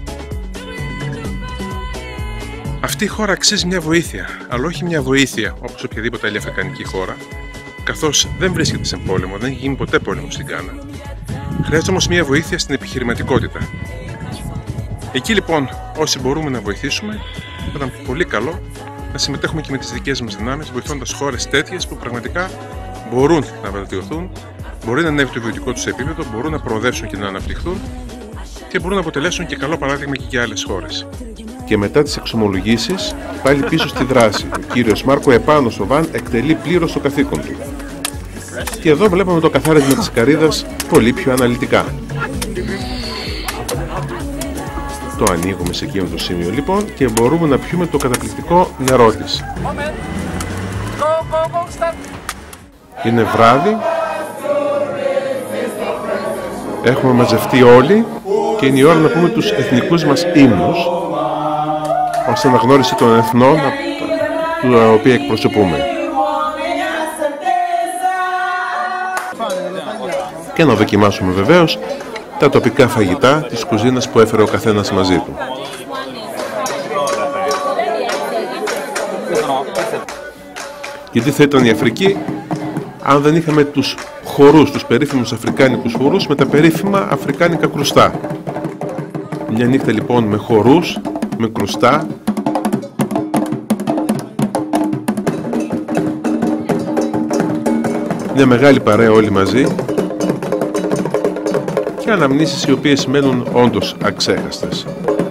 A: Αυτή η χώρα αξίζει μια βοήθεια, αλλά όχι μια βοήθεια όπως οποιαδήποτε άλλη αφρικανική χώρα, καθώς δεν βρίσκεται σε πόλεμο, δεν έχει γίνει ποτέ πόλεμο στην Γκάνα. Χρειάζεται όμως μια βοήθεια στην επιχειρηματικότητα. Εκεί λοιπόν, όσοι μπορούμε να βοηθήσουμε, θα ήταν πολύ καλό να συμμετέχουμε και με τις δικές μας δυνάμεις, βοηθώντας χώρες τέτοιες που πραγματικά μπορούν να βελτιωθούν, μπορεί να ανέβει το βιωτικό τους επίπεδο, μπορούν να προοδεύσουν και να αναπτυχθούν και μπορούν να αποτελέσουν και καλό παράδειγμα και για άλλες χώρες.
F: Και μετά τις εξομολογήσεις, πάλι πίσω στη δράση. Ο κύριος Μάρκο επάνω στο βαν εκτελεί πλήρως το καθήκον του. Και εδώ βλέπουμε το καθάρισμα της καρύδας πολύ πιο αναλυτικά. Το ανοίγουμε σε εκείνο το σημείο λοιπόν και μπορούμε να πιούμε το καταπληκτικό νερό της. Είναι βράδυ, έχουμε μαζευτεί όλοι και είναι η ώρα να πούμε τους εθνικούς μας ύμνους ως αναγνώριση των εθνών τα οποία εκπροσωπούμε. Και να δοκιμάσουμε βεβαίως τα τοπικά φαγητά της κουζίνας που έφερε ο καθένας μαζί του. Γιατί θα ήταν η Αφρική αν δεν είχαμε τους χορούς, τους περίφημους αφρικάνικους χορούς με τα περίφημα αφρικάνικα κρουστά. Μια νύχτα λοιπόν με χορούς, με κρουστά, μια μεγάλη παρέα όλοι μαζί και αναμνήσεις οι οποίες μένουν όντως αξέχαστες.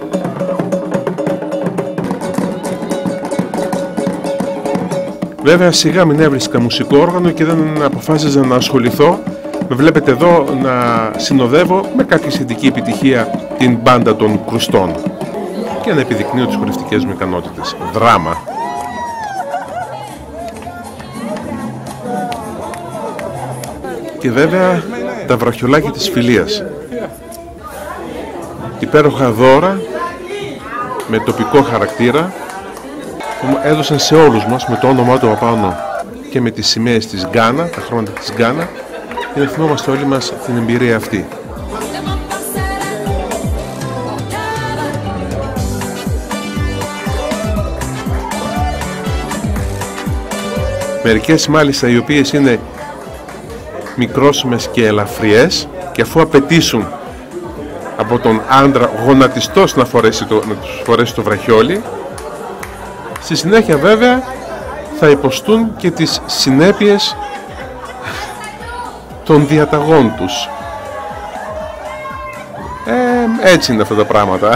F: Βέβαια σιγά μην έβρισκα μουσικό όργανο και δεν αποφάσιζα να ασχοληθώ. Με βλέπετε εδώ να συνοδεύω με κάποια σχετική επιτυχία την μπάντα των κρουστών και να επιδεικνύω τις χορευτικές μου ικανότητες. Δράμα. Και βέβαια τα βραχιολάκια της φιλίας. Υπέροχα δώρα με τοπικό χαρακτήρα που έδωσαν σε όλους μας με το όνομά του απάνω και με τις σημαίες της Γκάνα, τα χρώματα της Γκάνα, για να θυμόμαστε όλοι μας την εμπειρία αυτή. Μερικές μάλιστα οι οποίες είναι μικρόσιμες και ελαφριές και αφού απαιτήσουν από τον άντρα γονατιστός να, φορέσει το, να τους φορέσει το βραχιόλι, στη συνέχεια βέβαια θα υποστούν και τις συνέπειες των διαταγών τους. Ε, έτσι είναι αυτά τα πράγματα.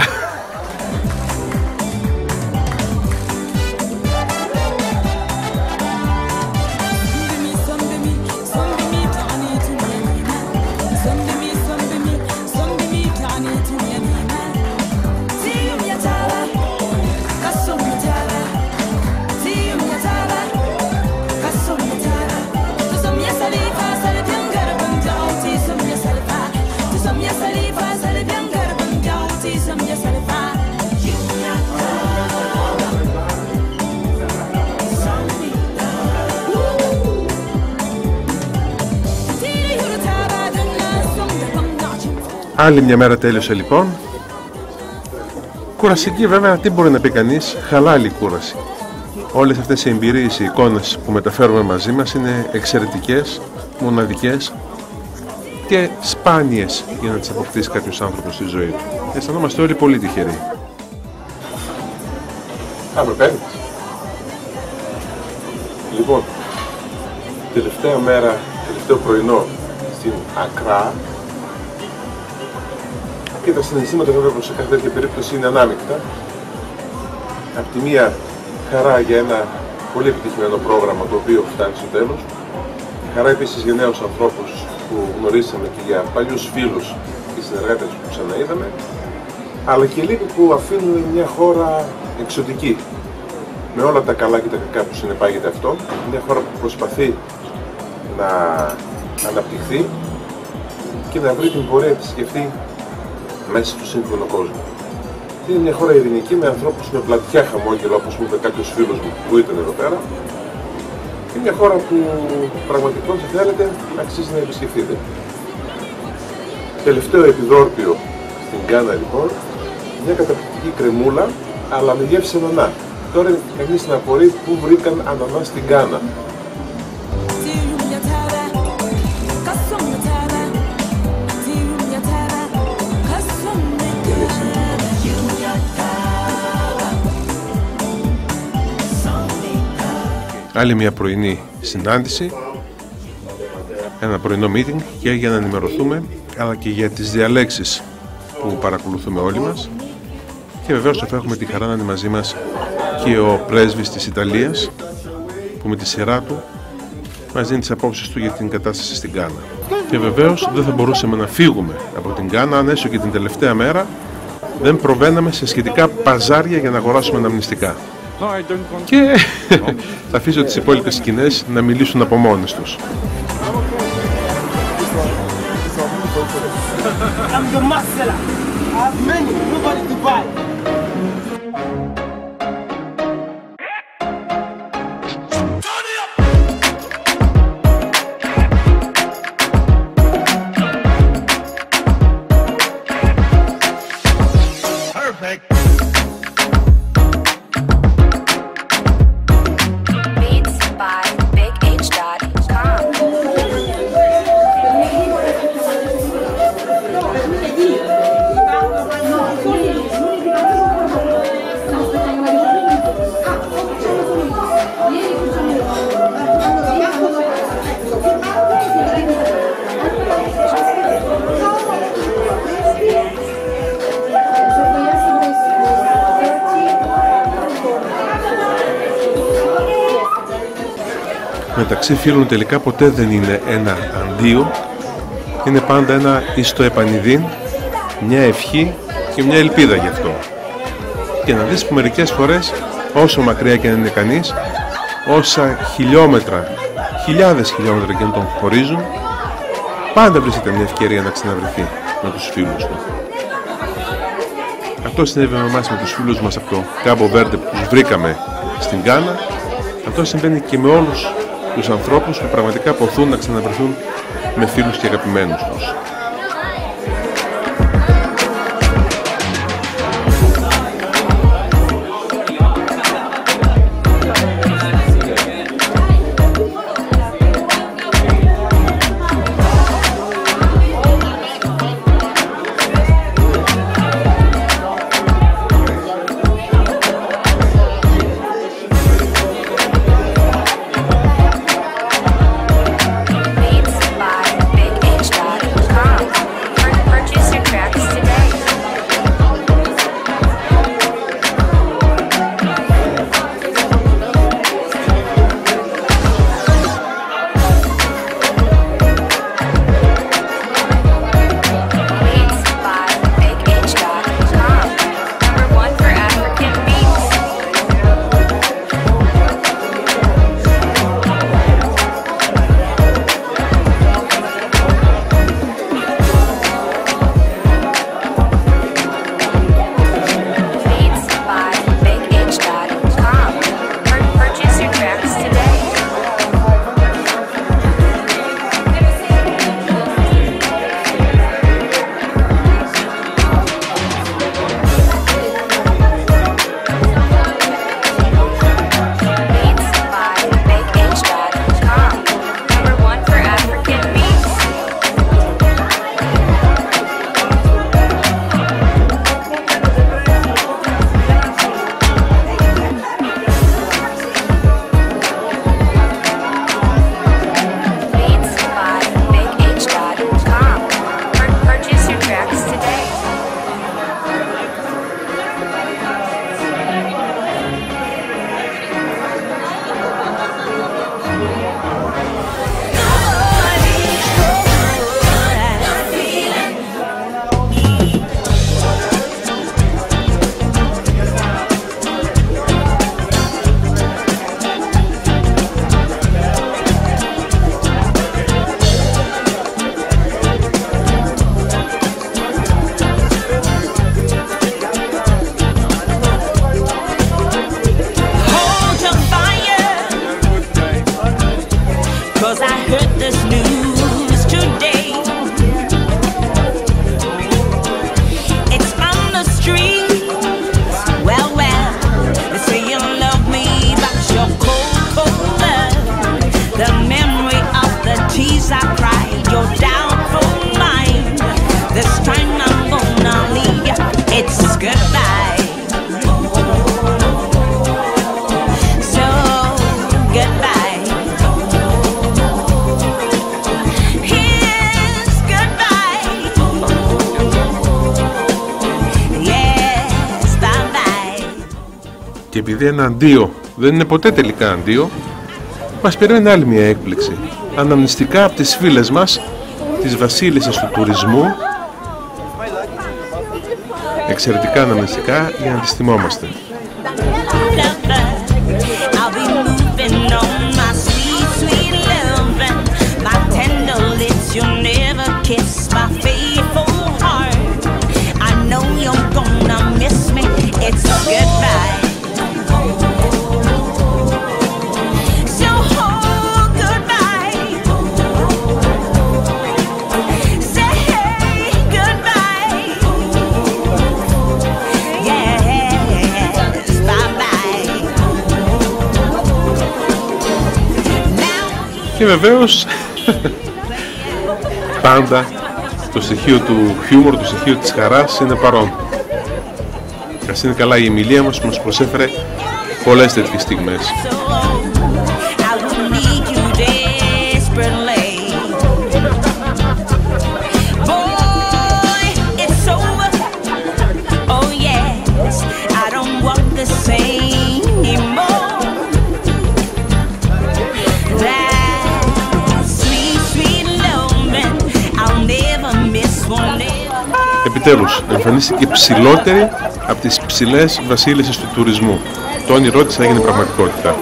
F: Άλλη μια μέρα τέλειωσε λοιπόν. Κουρασική βέβαια, τι μπορεί να πει κανείς, χαλάλη κούραση. Όλες αυτές οι εμπειρίες, οι εικόνες που μεταφέρουμε μαζί μας είναι εξαιρετικές, μοναδικές και σπάνιες για να τις αποκτήσει κάποιος άνθρωπος στη ζωή του. Αισθανόμαστε όλοι πολύ τυχεροί. Α, με παίρνεις. Λοιπόν, τελευταία μέρα, τελευταίο πρωινό στην Accra. Και τα συναισθήματα βέβαια προς κάθε τέτοια περίπτωση είναι ανάμεικτα. Απ' τη μία χαρά για ένα πολύ επιτυχημένο πρόγραμμα το οποίο φτάνει στο τέλος. Χαρά επίσης για νέους ανθρώπους που γνωρίσαμε και για παλιούς φίλους και συνεργάτες που ξαναείδαμε. Αλλά και λίγοι που αφήνουν μια χώρα εξωτική. Με όλα τα καλά και τα κακά που συνεπάγεται αυτό. Μια χώρα που προσπαθεί να αναπτυχθεί και να βρει την πορεία της και αυτή μέσα στο σύγχρονο κόσμο. Είναι μια χώρα ειρηνική με ανθρώπους με πλατιά χαμόγελο, όπως μου είπε κάποιος φίλος μου που ήταν εδώ πέρα. Είναι μια χώρα που πραγματικώς, αν θέλετε, αξίζει να επισκεφτείτε. Τελευταίο επιδόρπιο στην Γκάνα, λοιπόν, μια καταπληκτική κρεμούλα, αλλά με γεύση ανανά. Τώρα κανείς να απορεί πού βρήκαν ανανά στην Γκάνα.
A: Άλλη μια πρωινή συνάντηση, ένα πρωινό meeting και για να ενημερωθούμε, αλλά και για τις διαλέξεις που παρακολουθούμε όλοι μας. Και βεβαίως θα έχουμε τη χαρά να είναι μαζί μας και ο πρέσβης της Ιταλίας, που με τη σειρά του μας δίνει τις απόψεις του για την κατάσταση στην Γκάνα. Και βεβαίως δεν θα μπορούσαμε να φύγουμε από την Γκάνα αν έστω και την τελευταία μέρα δεν προβαίναμε σε σχετικά παζάρια για να αγοράσουμε αναμνηστικά. Και θα αφήσω τις υπόλοιπες σκηνές να μιλήσουν από μόνες τους. Μεταξύ φίλων τελικά ποτέ δεν είναι ένα αντίο, είναι πάντα ένα εις το επανειδήν, μια ευχή και μια ελπίδα γι' αυτό. Και να δεις που μερικές φορές, όσο μακριά και αν είναι κανείς, όσα χιλιόμετρα, χιλιάδες χιλιόμετρα και αν τον χωρίζουν, πάντα βρίσκεται μια ευκαιρία να ξαναβρεθεί με τους φίλους του. Αυτό συνέβη με εμάς με τους φίλους μας από το Κάμπο Βέρντε που τους βρήκαμε στην Γκάνα. Αυτό συμβαίνει και με όλους τους ανθρώπους που πραγματικά ποθούν να ξαναβρεθούν με φίλους και αγαπημένους τους.
G: Beats by Big H dot com.
A: Και επειδή ένα αντίο δεν είναι ποτέ τελικά αντίο, μας περιμένει άλλη μια έκπληξη. Αναμνηστικά από τις φίλες μας, τις βασίλισσες του τουρισμού. Εξαιρετικά αναμνηστικά για να τις θυμόμαστε. Και βεβαίως πάντα το στοιχείο του χιούμορ, το στοιχείο της χαράς είναι παρόν. Ας είναι καλά η Εμιλία μας που μας προσέφερε πολλές τέτοιες στιγμές. Επιτέλους, εμφανίστηκε ψηλότερη από τις ψηλές βασίλισσες του τουρισμού. Το όνειρό της έγινε πραγματικότητα.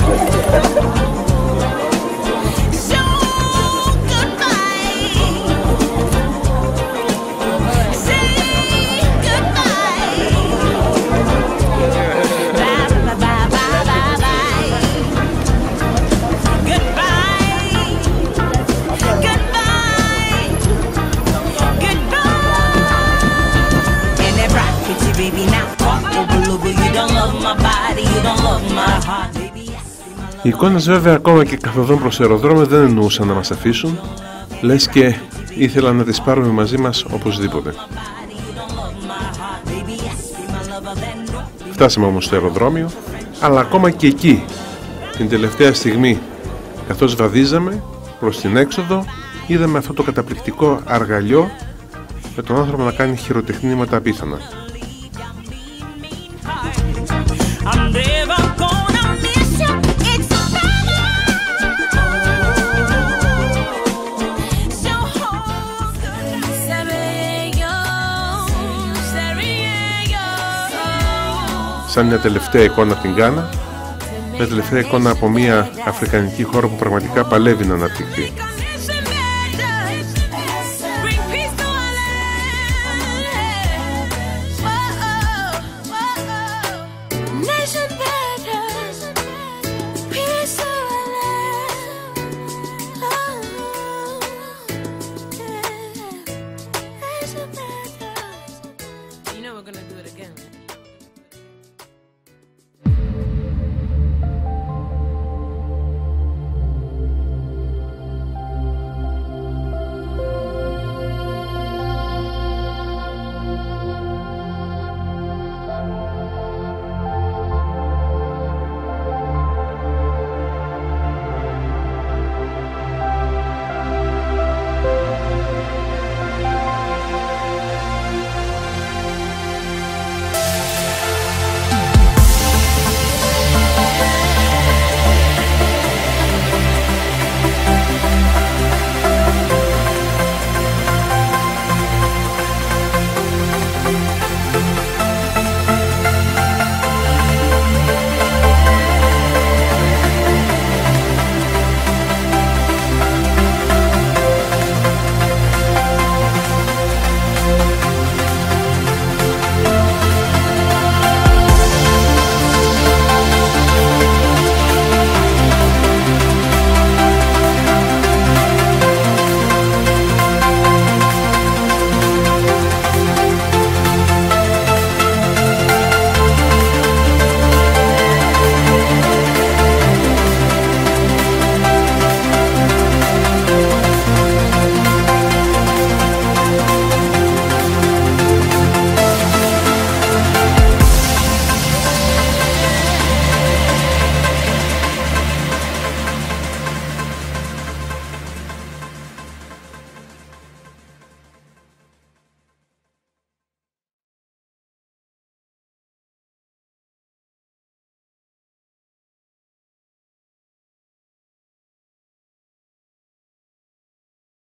A: Οι εικόνες βέβαια ακόμα και καθοδόν προς αεροδρόμιο δεν εννοούσαν να μας αφήσουν, λες και ήθελαν να τις πάρουμε μαζί μας οπωσδήποτε. Φτάσαμε όμως στο αεροδρόμιο, αλλά ακόμα και εκεί την τελευταία στιγμή, καθώς βαδίζαμε προς την έξοδο, είδαμε αυτό το καταπληκτικό αργαλιό με τον άνθρωπο να κάνει χειροτεχνήματα απίθανα. Σαν μια τελευταία εικόνα από την Γκάνα, μια τελευταία εικόνα από μια αφρικανική χώρα που πραγματικά παλεύει να αναπτυχθεί.